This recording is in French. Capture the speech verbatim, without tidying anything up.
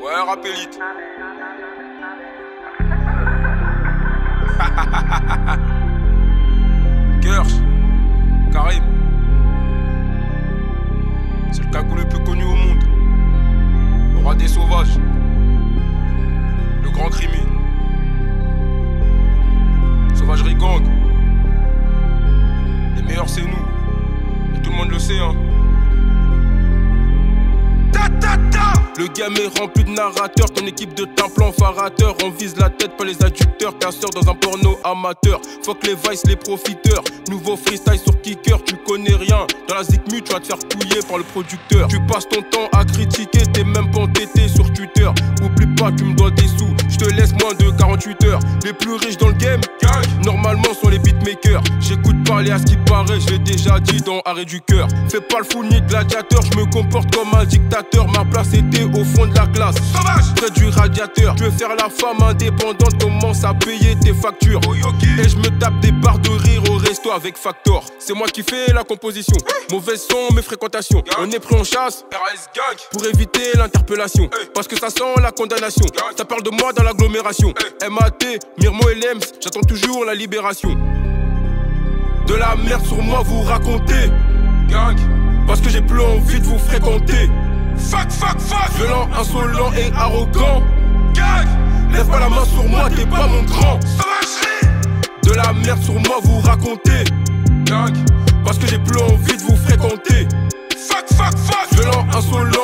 Ouais, rappelite. Kersh, Karim. C'est le cagoule le plus connu au monde. Le roi des sauvages. Le grand crimi. Sauvagerie gang. Les meilleurs c'est nous. Et tout le monde le sait hein. Ta ta ta. Le game est rempli de narrateurs, ton équipe de timplants farateurs. On vise la tête, pas les adducteurs, casseurs dans un porno amateur. Fuck les vices, les profiteurs. Nouveau freestyle sur kicker, tu connais rien. Dans la zikmu, tu vas te faire couiller par le producteur. Tu passes ton temps à critiquer, t'es même pas entêté sur Twitter. Oublie pas, tu me dois des sous, je te laisse moins de quarante-huit heures. Les plus riches dans le game, normalement sont les beatmakers. J'écoute parler à ce qui paraît, je l'ai déjà dit dans Arrêt du cœur. Fais pas le fou ni gladiateur, je me comporte comme un dictateur. Ma place était au fond de la classe, sauvage, près du radiateur. Je veux faire la femme indépendante, commence à payer tes factures. Oh, okay. Et je me tape des barres de rire au resto avec Factor. C'est moi qui fais la composition, hey. Mauvaises sont mes fréquentations, gang. On est pris en chasse R S gang. Pour éviter l'interpellation, hey. Parce que ça sent la condamnation, gang. Ça parle de moi dans l'agglomération, hey. M A T, Mirmo et Lems, j'attends toujours la libération. De la merde sur moi vous racontez, gang. Parce que j'ai plus envie de vous fréquenter. Fuck, fuck, fuck. Violent, insolent et arrogant, gang. Lève pas la main sur moi, t'es pas mon grand. Sauvagerie. De la merde sur moi vous racontez, gang. Parce que j'ai plus envie de vous fréquenter. Fuck, fuck, fuck. Violent, insolent